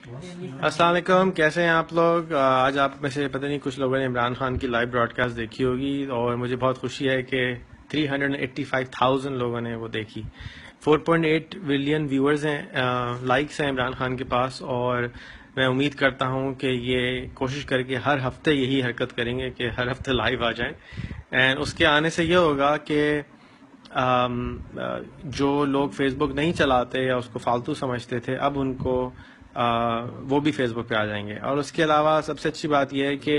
السلام علیکم، کیسے ہیں آپ لوگ؟ آج آپ میں سے پتہ نہیں کچھ لوگوں نے عمران خان کی لائیو براڈ کاسٹ دیکھی ہوگی، اور مجھے بہت خوشی ہے کہ 385,000 لوگوں نے وہ دیکھی۔ 4.8 بلین ویورز ہیں، لائکس ہیں عمران خان کے پاس، اور میں امید کرتا ہوں کہ یہ کوشش کر کے ہر ہفتے یہی حرکت کریں گے کہ ہر ہفتے لائیو آ جائیں۔ اینڈ اس کے آنے سے یہ ہوگا کہ جو لوگ فیس بک نہیں چلاتے یا اس کو فالتو سمجھتے تھے، اب ان کو وہ بھی فیس بک پہ آ جائیں گے۔ اور اس کے علاوہ سب سے اچھی بات یہ ہے کہ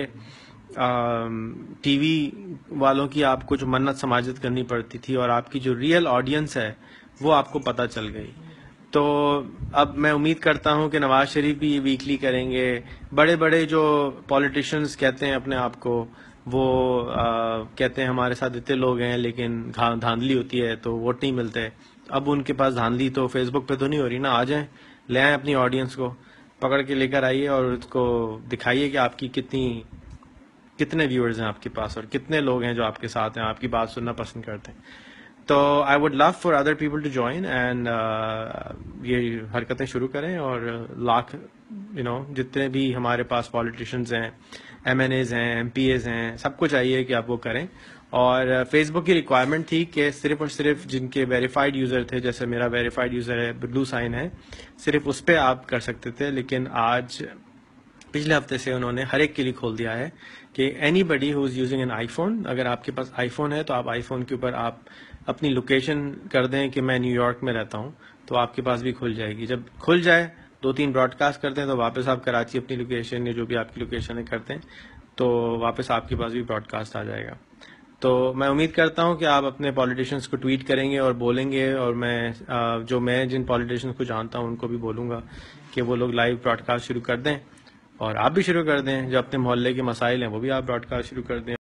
ٹی وی والوں کی آپ کو جو منت سماجت کرنی پڑتی تھی اور آپ کی جو ریئل آڈینس ہے وہ آپ کو پتہ چل گئی۔ تو اب میں امید کرتا ہوں کہ نواز شریف بھی ویکلی کریں گے۔ بڑے بڑے جو پولیٹیشنز کہتے ہیں اپنے آپ کو، وہ کہتے ہیں ہمارے ساتھ اتنے لوگ ہیں لیکن دھاندلی ہوتی ہے تو ووٹ نہیں ملتے۔ اب ان کے پاس دھاندلی تو فیس بک پہ تو نہیں ہو رہی نا، آ جائیں، لے آئیں اپنی آڈینس کو پکڑ کے لے کر آئیے اور اس کو دکھائیے کہ آپ کی کتنے ویورز ہیں آپ کے پاس اور کتنے لوگ ہیں جو آپ کے ساتھ ہیں، آپ کی بات سننا پسند کرتے ہیں۔ تو I would love for other people to join and یہ حرکتیں شروع کریں، اور لاکھ جتنے بھی ہمارے پاس پولیٹیشنز ہیں، ایم این ایز ہیں، ایم پی ایز ہیں، سب کو چاہیے کہ آپ وہ کریں۔ اور فیس بک کی ریکوائرمنٹ تھی کہ صرف اور صرف جن کے ویریفائڈ یوزر تھے، جیسے میرا ویریفائڈ یوزر ہے، بلو سائن ہے، صرف اس پہ آپ کر سکتے تھے، لیکن آج پچھلے ہفتے سے انہوں نے ہر ایک کے لیے کھول دیا ہے کہ anybody who is using an iPhone, اگر آپ کے پاس آئی فون ہے تو آپ آئی فون کے اوپر آپ اپنی لوکیشن کر دیں کہ میں نیو یارک میں رہتا ہوں، تو آپ کے پاس بھی کھل جائے گی۔ جب کھل جائے 2-3 براڈ کاسٹ کرتے ہیں تو واپس آپ کراچی اپنی لوکیشن یا جو بھی آپ کی لوکیشن ہے کرتے ہیں تو واپس آپ کے پاس بھی براڈ کاسٹ آ جائے گا۔ تو میں امید کرتا ہوں کہ آپ اپنے پولیٹیشنز کو ٹویٹ کریں گے اور بولیں گے، اور میں جن پولیٹیشنز کو جانتا ہوں ان کو بھی بولوں گا کہ وہ لوگ لائیو براڈ کاسٹ شروع کر دیں، اور آپ بھی شروع کر دیں، جو اپنے محلے کے مسائل ہیں وہ بھی آپ براڈ کاسٹ شروع کر دیں۔